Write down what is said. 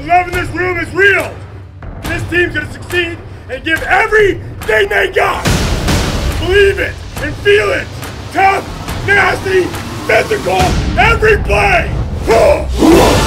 love in this room is real. This team's gonna succeed and give everything they got. Believe it and feel it. Tough, nasty, physical, every play.